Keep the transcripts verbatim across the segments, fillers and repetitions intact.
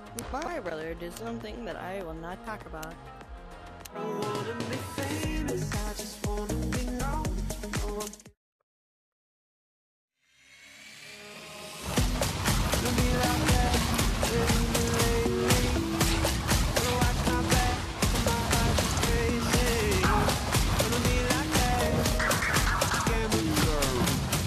My brother did something that I will not talk about. I wanna be famous, I just wanna be known. Don't be like that, baby, lately. Gonna watch my back, my heart is crazy. Gonna be like that, gambling girl.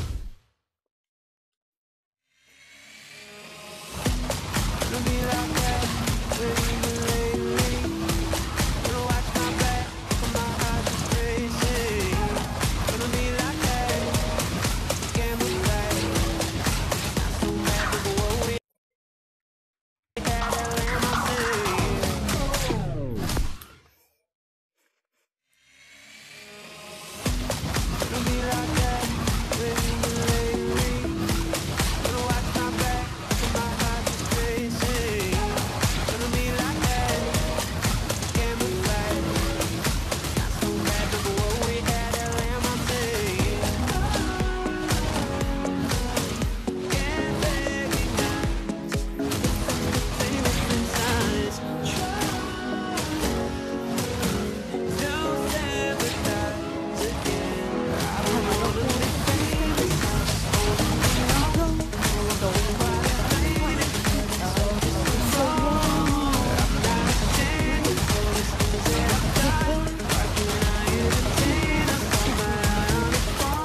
Don't be like that, baby, lately. Gonna watch my back, my heart is crazy. Gonna be like that, gambling back. Not so bad, but what we had, I land my city. Don't be like that, baby, lately. Gonna watch my back, my heart is crazy. Gonna be like that, gambling back. Not so bad, but what we had, I land my city. Can't recognize same different signs. Don't sabotage again. I don't wanna be famous. I just wanna be known. Don't fight so long. I'm not ashamed for the things that I've done. Why can't I entertain us on my eye on the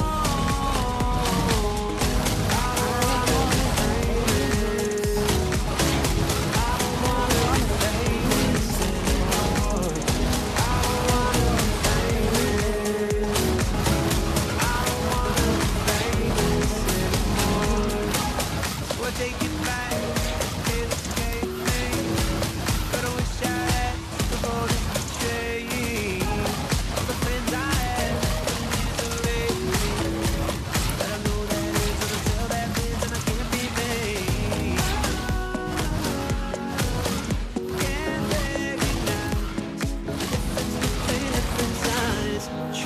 phone? I don't wanna be famous. I don't wanna be famous anymore. I don't wanna be famous. I don't wanna be famous anymore. We'll take it back, can't escape me. But I wish I had the boldness to change. All the friends I had, years away from me. But I know that it's gonna tell bad things and I can't be vain. Can't recognize difference between different signs.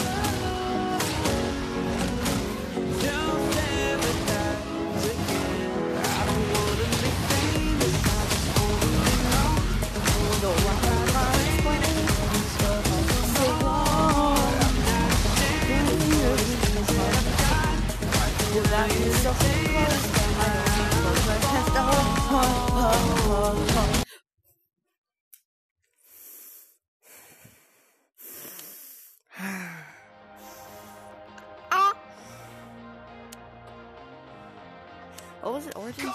Don't sabotage again. I don't wanna be famous, I just wanna be known. Don't want my life so long. I'm not ashamed of the things that I've done. Why can't I entertain us on my eye on the phone? Ah! What was it? Origins?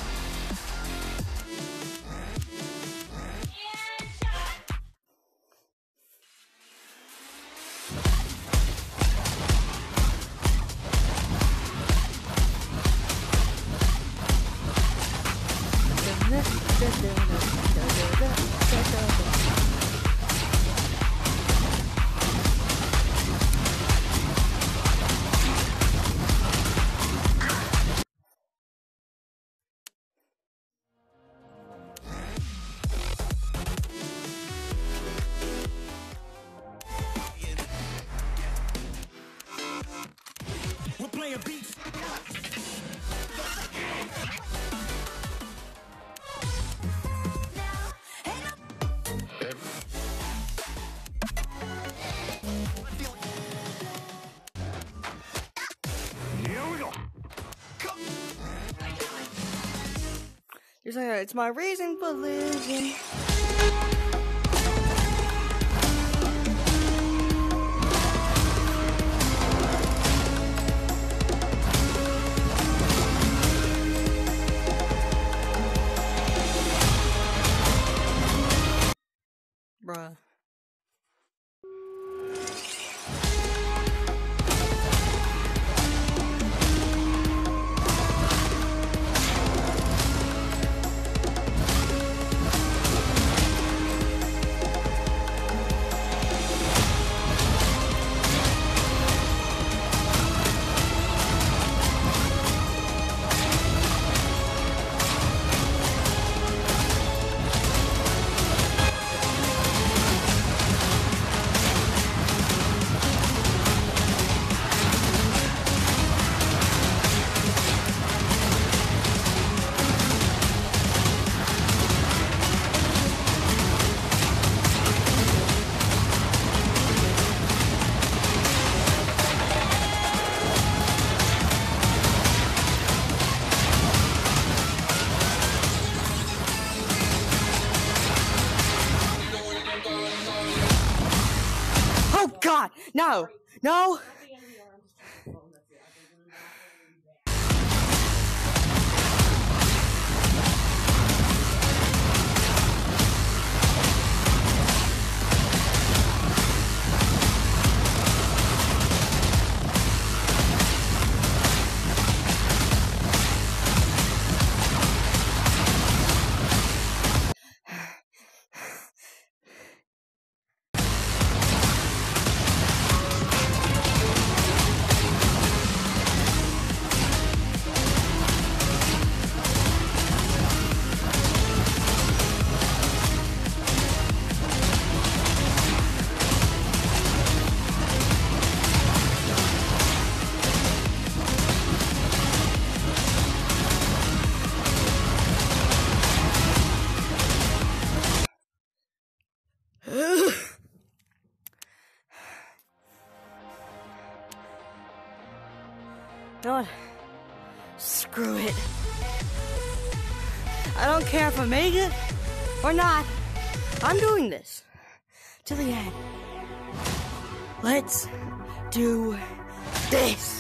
We're playing beats. Here we go. You're saying it's my reason for living. Bruh. not. No. No. You know what? Screw it. I don't care if I make it or not. I'm doing this to the end. Let's do this.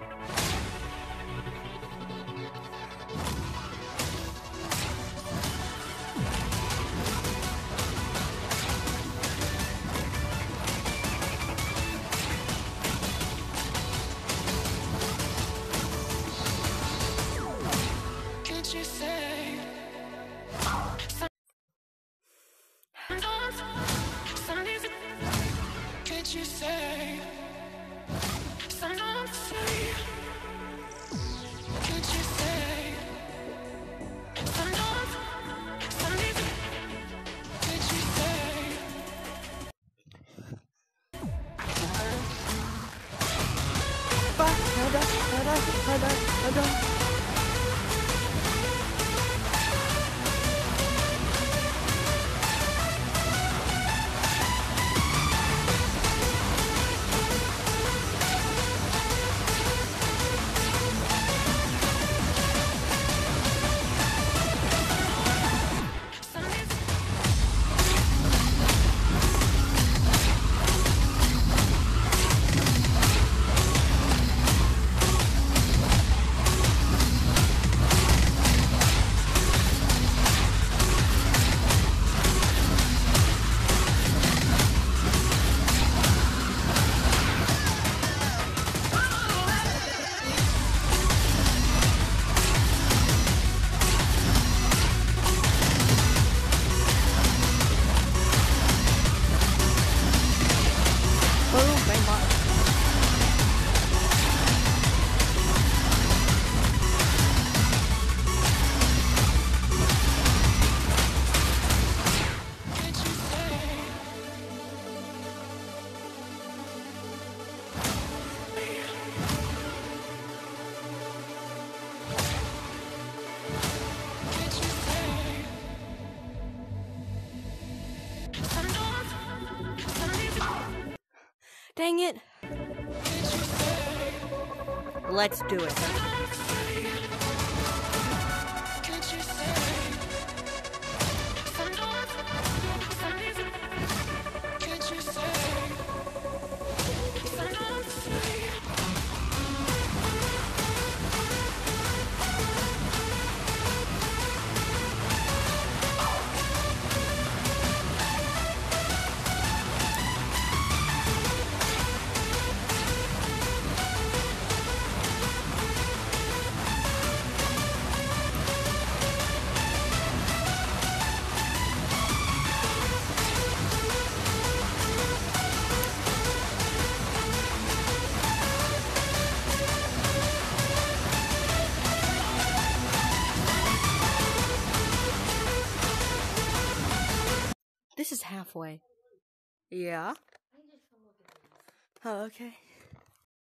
Dang it. Let's do it. This is halfway. Yeah? Oh, okay.